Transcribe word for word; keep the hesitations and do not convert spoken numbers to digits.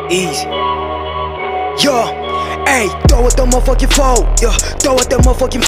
Easy. Yo, ayy, throw it the motherfucking phone. Yo, throw it the motherfucking